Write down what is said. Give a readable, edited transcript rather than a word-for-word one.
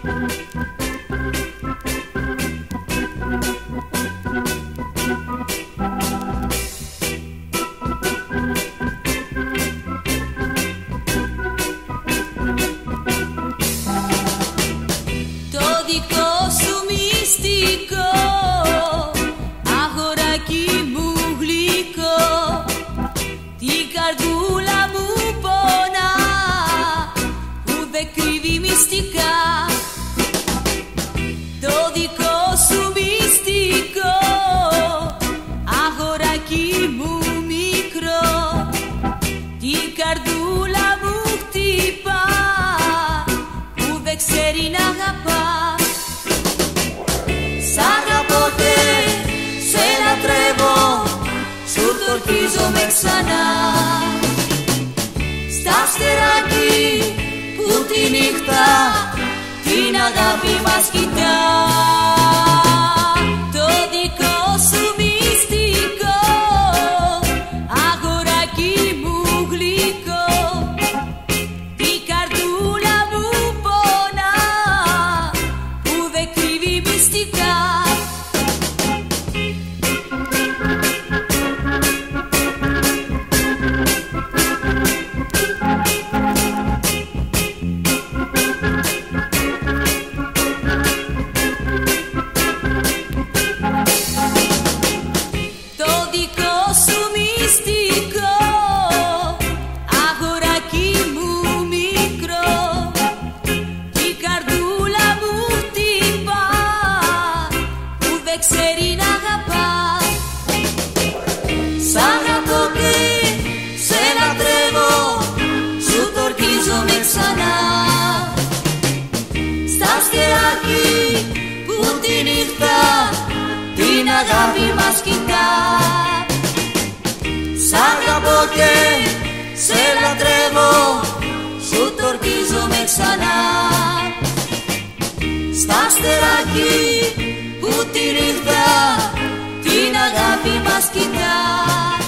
Ορκίζομαι ξανά στα αστεράκι που τη νύχτα την αγάπη μας κοιτά. Το δικό σου μυστικό, αγοράκι μου γλυκό, την καρδούλα μου πονά που δεν κρύβει μυστικά. Που τη νύχτα την αγάπη μας κοιτά. Σ' αγαπώ και σε λατρεύω, σου το ορκίζομαι ξανά. Στα αστεράκι που τη νύχτα την αγάπη μας κοιτά.